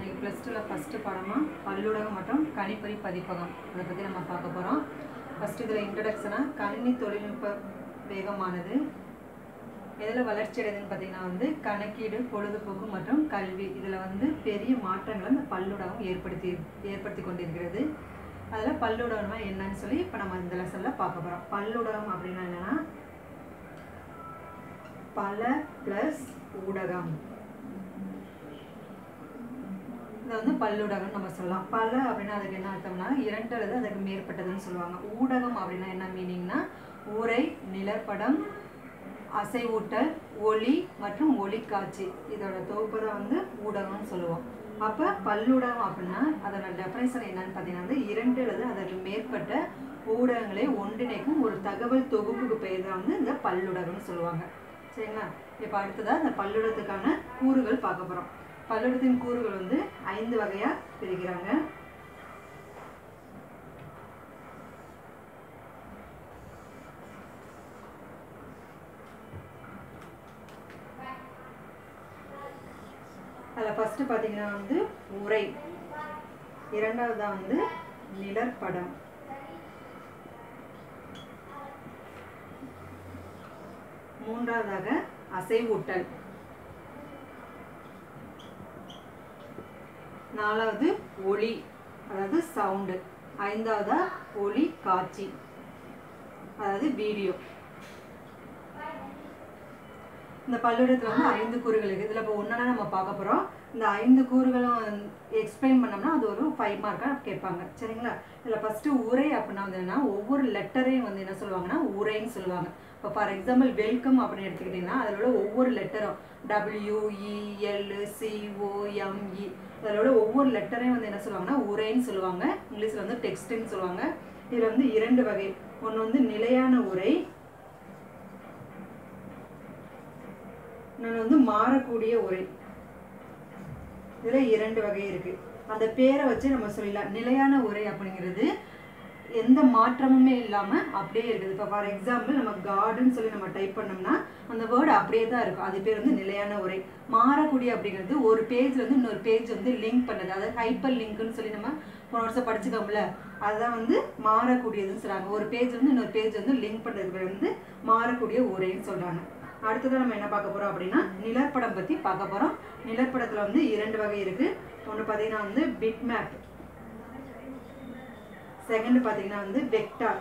இன்னைக்கு +2ல ஃபர்ஸ்ட் பாடமா பல்லுலகம் மற்றும் கணிப்பொறி பதிப்பகம் அதை பற்றி நம்ம பார்க்க போகிறோம். ஃபர்ஸ்ட் இதில் இன்ட்ரடக்ஷனாக கணினி தொழில்நுட்ப வேகமானது எதில் வளர்ச்சி அடையுதுன்னு பார்த்தீங்கன்னா கணக்கீடு, பொழுதுபோக்கு மற்றும் கல்வி இதில் பெரிய மாற்றங்களை இந்த பல்லுலகம் ஏற்படுத்தி கொண்டிருக்கிறது. அதில் பல்லுலகம்னா என்னன்னு சொல்லி இப்போ நம்ம இந்த லெசனில் பார்க்க போகிறோம். பல்லுலகம் அப்படின்னா என்னென்னா பல ப்ளஸ் ஊடகம். இதை பல்லுலகம் நம்ம சொல்லலாம். பல அப்படின்னா அதுக்கு என்ன அர்த்தம்னா இரண்டு அல்லது அதுக்கு மேற்பட்டதுன்னு சொல்லுவாங்க. ஊடகம் அப்படின்னா என்ன மீனிங்னா உரை, நிலப்படம், அசைவூட்டல், ஒளி மற்றும் ஒளிக்காட்சி இதோட தொகுப்பு தான் ஊடகம்னு சொல்லுவோம். அப்போ பல்லுலகம் அப்படின்னா அதோட டெஃபினேஷன் என்னன்னு பார்த்தீங்கன்னா இரண்டு அல்லது அதற்கு மேற்பட்ட ஊடகங்களை ஒன்றிணைக்கும் ஒரு தகவல் தொகுப்புக்கு பெயர் தான் இந்த பல்லுலகம்னு சொல்லுவாங்க. சரிங்களா? இப்போ அடுத்ததாக இந்த பல்லுலகத்துக்கான கூறுகள் பார்க்க போகிறோம். பல்லுலகத்தின் கூறுகள் 5 வகையாக பிரிக்கிறாங்க. அதில் ஃபர்ஸ்ட் பார்த்தீங்கன்னா உரை, இரண்டாவதா நிழற்படம், மூன்றாவதாக அசைவூட்டல், நாலாவது ஒளி அதாவது சவுண்டு, ஐந்தாவதா ஒளி காட்சி அதாவது வீடியோ. இந்த பல்லுலகத்தில் 5 கூறுகள் இருக்குது. இதில் இப்போ ஒன்றா நம்ம பார்க்க போகிறோம். இந்த 5 கூறுகளும் எக்ஸ்பிளைன் பண்ணோம்னா அது ஒரு 5 மார்க்காக கேட்பாங்க. சரிங்களா? இதில் ஃபஸ்ட்டு உரை அப்படின்னா என்னன்னா ஒவ்வொரு லெட்டரையும் என்ன சொல்லுவாங்கன்னா உரைன்னு சொல்லுவாங்க. இப்போ ஃபார் எக்ஸாம்பிள் வெல்கம் அப்படின்னு எடுத்துக்கிட்டிங்கன்னா அதில் உள்ள ஒவ்வொரு லெட்டரும் WELCOME அதில் உள்ள ஒவ்வொரு லெட்டரையும் என்ன சொல்லுவாங்கன்னா உரைன்னு சொல்லுவாங்க. இங்கிலீஷில் டெக்ஸ்ட்டுன்னு சொல்லுவாங்க. இதில் 2 வகை. ஒன்று நிலையான உரை, இன்னொன்று மாறக்கூடிய உரை. இதில் 2 வகை இருக்குது. அந்த பேரை வச்சு நம்ம சொல்லிடலாம். நிலையான உரை அப்படிங்கிறது எந்த மாற்றமுமே இல்லாமல் அப்படியே இருக்குது. இப்போ ஃபார் எக்ஸாம்பிள் நம்ம காடுன்னு சொல்லி நம்ம டைப் பண்ணோம்னா அந்த வேர்டு அப்படியே தான் இருக்கும். அது பேர் நிலையான உரை. மாறக்கூடிய அப்படிங்கிறது ஒரு பேஜ்லேருந்து இன்னொரு பேஜ் லிங்க் பண்ணுறது, அதாவது ஹைப்பர் லிங்க்னு சொல்லி நம்ம போன வருஷம் படிச்சுக்கோம்ல, அதுதான் மாறக்கூடியதுன்னு சொல்கிறாங்க. ஒரு பேஜ்லேருந்து இன்னொரு பேஜ் லிங்க் பண்ணுறதுக்கு மாறக்கூடிய உரைன்னு சொல்கிறாங்க. அடுத்ததான் நம்ம என்ன பார்க்க போகிறோம் அப்படின்னா நிலப்படம் பற்றி பார்க்க போகிறோம். நிலப்படத்தில் 2 வகை இருக்குது. ஒன்று பார்த்தீங்கன்னா பிட் மேப், செகண்ட் பார்த்தீங்கன்னா வெக்டார்.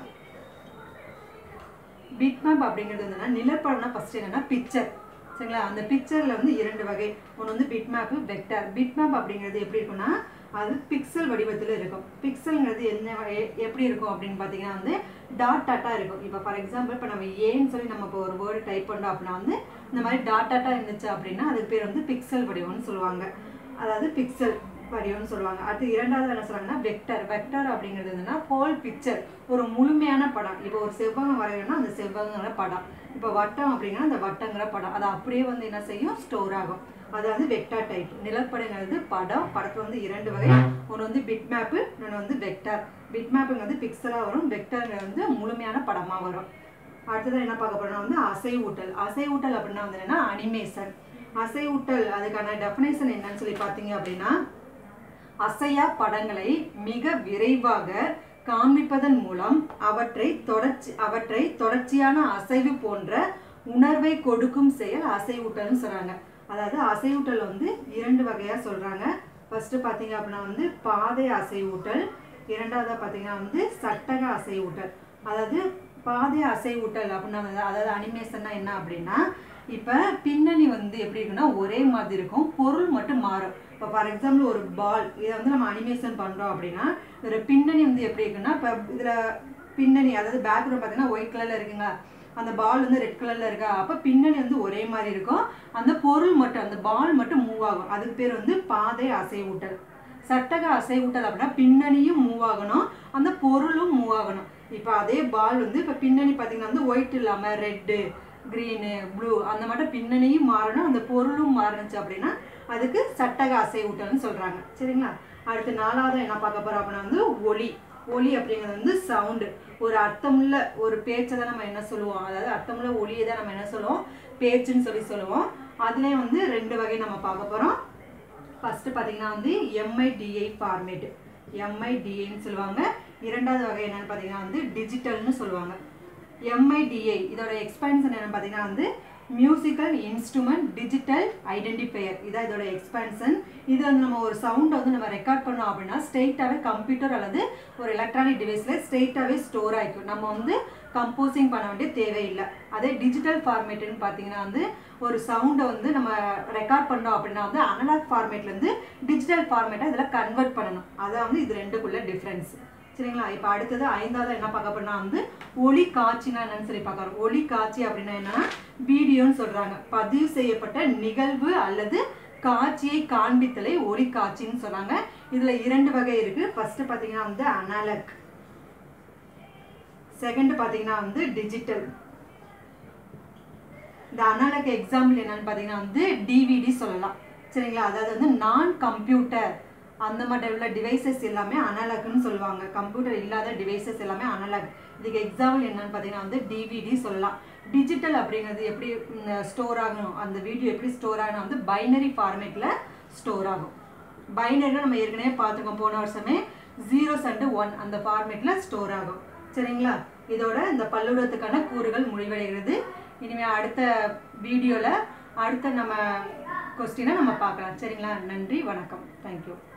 பிட் மேப் அப்படிங்கிறது நிலப்படம்னா ஃபர்ஸ்ட் என்னன்னா பிக்சர். சரிங்களா? அந்த பிக்சரில் 2 வகை. ஒன்று bitmap, vector. Bitmap அப்படிங்கிறது எப்படி இருக்குன்னா அது பிக்சல் வடிவத்தில் இருக்கும். பிக்சல்ங்கிறது என்ன எப்படி இருக்கும் அப்படின்னு பார்த்தீங்கன்னா டாட் டாட்டாக இருக்கும். இப்போ ஃபார் எக்ஸாம்பிள் இப்போ நம்ம ஏன்னு சொல்லி நம்ம இப்போ ஒரு வேர்டு டைப் பண்ணோம் அப்படின்னா இந்த மாதிரி டாட் டாட்டாக இருந்துச்சு அப்படின்னா அதுக்கு பேர் பிக்சல் வடிவம்னு சொல்லுவாங்க. அதாவது பிக்சல் வடிவம்னு சொல்லுவாங்க. அடுத்து இரண்டாவது என்ன சொல்றாங்கன்னா வெக்டர். வெக்டர் அப்படிங்கிறது ஹோல் பிக்சர், ஒரு முழுமையான படம். இப்போ ஒரு செவ்வகம் வரையணும்னா அந்த செவ்வகங்கிற படம். இப்போ வட்டம் அப்படின்னா அந்த வட்டங்கிற படம். அது அப்படியே என்ன செய்யும், ஸ்டோர் ஆகும். அது வெக்டார் டைப். நிலப்படங்கிறது படம். படத்துல 2 வகை. ஒன்று பிட் மேப்பு, இன்னொன்று வெக்டார். பிட் மேப்புங்கிறது பிக்சலாக வரும், வெக்டார்ங்கிறது முழுமையான படமாக வரும். அடுத்ததான் என்ன பார்க்க போறோம்னா அசைவூட்டல். அசைவூட்டல் அப்படின்னா என்னன்னா அனிமேஷன். அசைவூட்டல் அதுக்கான டெஃபினேஷன் என்னன்னு சொல்லி பார்த்தீங்க அப்படின்னா அசையா படங்களை மிக விரைவாக காண்பிப்பதன் மூலம் அவற்றை தொடர்ச்சியான அசைவு போன்ற உணர்வை கொடுக்கும் செயல் அசைவூட்டல்னு சொல்றாங்க. அதாவது அசைவூட்டல் 2 வகையா சொல்றாங்க. ஃபர்ஸ்ட் பார்த்தீங்க அப்படின்னா பாதை அசைவூட்டல், இரண்டாவதா பார்த்தீங்கன்னா சட்டக அசைவூட்டல். அதாவது பாதை அசைவூட்டல் அப்படின்னா அதாவது அனிமேஷன்னா என்ன அப்படின்னா இப்போ பின்னணி எப்படி இருக்குன்னா ஒரே மாதிரி இருக்கும், பொருள் மட்டும் மாறும். இப்போ ஃபார் எக்ஸாம்பிள் ஒரு பால், இதை நம்ம அனிமேஷன் பண்ணுறோம் அப்படின்னா இதில் பின்னணி எப்படி இருக்குன்னா இப்போ இதில் பின்னணி அதாவது பேக்ரவுண்ட் பார்த்தீங்கன்னா ஒயிட் கலரில் இருக்குங்க, அந்த பால் ரெட் கலரில் இருக்கா, அப்போ பின்னணி ஒரே மாதிரி இருக்கும், அந்த பொருள் மட்டும் அந்த பால் மட்டும் மூவ் ஆகும். அதுக்கு பேர் பாதை அசைவூட்டல். சட்டக அசைவூட்டல் அப்படின்னா பின்னணியும் மூவ் ஆகணும், அந்த பொருளும் மூவ் ஆகணும். இப்போ அதே பால் இப்போ பின்னணி பார்த்தீங்கன்னா ஒயிட் இல்லாமல் ரெட்டு, கிரீனு, ப்ளூ அந்த மாதிரி பின்னணியும் மாறணும், அந்த பொருளும் மாறுனுச்சு அப்படின்னா அதுக்கு சட்டக அசைவூட்டல்னு சொல்கிறாங்க. சரிங்களா? அடுத்து 4வது என்ன பார்க்க போகிறோம் அப்படின்னா ஒலி. ஒலி அப்படிங்கிறது சவுண்டு. ஒரு அர்த்தமுள்ள ஒரு பேச்சை தான் நம்ம என்ன சொல்லுவோம், அதாவது அர்த்தமுள்ள ஒலியை தான் நம்ம என்ன சொல்லுவோம், பேச்சுன்னு சொல்லி சொல்லுவோம். அதுலேயே 2 வகை நம்ம பார்க்க போகிறோம். ஃபர்ஸ்ட் பார்த்தீங்கன்னா வந்து MIDI ஃபார்மேட், MIDIன்னு சொல்லுவாங்க. இரண்டாவது வகை என்னன்னு பார்த்தீங்கன்னா வந்து டிஜிட்டல்னு சொல்லுவாங்க. MIDI இதோட எக்ஸ்பான்ஷன் என்னன்னு பார்த்தீங்கன்னா வந்து மியூசிக்கல் இன்ஸ்ட்ருமெண்ட் டிஜிட்டல் ஐடென்டிஃபையர், இதான் இதோட எக்ஸ்பான்ஷன். இது வந்து நம்ம ஒரு சவுண்டை வந்து நம்ம ரெக்கார்ட் பண்ணோம் அப்படின்னா ஸ்ட்ரெயிட்டாகவே கம்ப்யூட்டர் அல்லது ஒரு எலக்ட்ரானிக் டிவைஸில் ஸ்ட்ரெயிட்டாகவே ஸ்டோர் ஆகிக்கும். நம்ம வந்து கம்போசிங் பண்ண வேண்டிய தேவையில்லை. அதே டிஜிட்டல் ஃபார்மேட்டுன்னு பார்த்தீங்கன்னா வந்து ஒரு சவுண்டை வந்து நம்ம ரெக்கார்ட் பண்ணோம் அப்படின்னா வந்து அனலாக் ஃபார்மேட்லேருந்து டிஜிட்டல் ஃபார்மேட்டை இதில் கன்வெர்ட் பண்ணணும். அதான் வந்து இது ரெண்டுக்குள்ள டிஃப்ரென்ஸ். சரிங்களா? இப்போ அடுத்தது ஐந்தாவது என்ன பார்க்க போறோம்னா வந்து ஒளி காட்சினா என்னன்னு சொல்லி பார்க்குறோம். ஒளி காட்சி அப்படின்னா என்னன்னா வீடியோன்னு சொல்றாங்க. பதிவு செய்யப்பட்ட நிகழ்வு அல்லது காட்சியை காண்பித்தலை ஒளி காட்சின்னு சொல்றாங்க. இதுல இரண்டு வகை இருக்கு. ஃபர்ஸ்ட் பாத்தீங்கன்னா வந்து அனலாக், செகண்ட் பாத்தீங்கன்னா வந்து டிஜிட்டல். இந்த அனலாக் எக்ஸாம்பிள் என்னன்னு பாத்தீங்கன்னா வந்து DVD சொல்லலாம். சரிங்களா? அதாவது வந்து நான் கம்ப்யூட்டர் அந்த மாதிரி உள்ள டிவைசஸ் எல்லாமே அனலாக்னு சொல்லுவாங்க. கம்ப்யூட்டர் இல்லாத டிவைசஸ் எல்லாமே அனலாக். இதுக்கு எக்ஸாம்பிள் என்னன்னு பார்த்தீங்கன்னா வந்து DVD சொல்லலாம். டிஜிட்டல் அப்படிங்கிறது எப்படி ஸ்டோர் ஆகணும், அந்த வீடியோ எப்படி ஸ்டோர் ஆகணும் வந்து பைனரி ஃபார்மேட்டில் ஸ்டோர் ஆகும். பைனரியில் நம்ம ஏற்கனவே பார்த்துக்கோம், போன வருஷமே 0s and 1 அந்த ஃபார்மேட்டில் ஸ்டோர் ஆகும். சரிங்களா? இதோட இந்த பல்லுடத்துக்கான கூறுகள் முடிவடைகிறது. இனிமேல் அடுத்த வீடியோவில் அடுத்த நம்ம கொஸ்டினை நம்ம பார்க்கலாம். சரிங்களா? நன்றி, வணக்கம், தேங்க்யூ.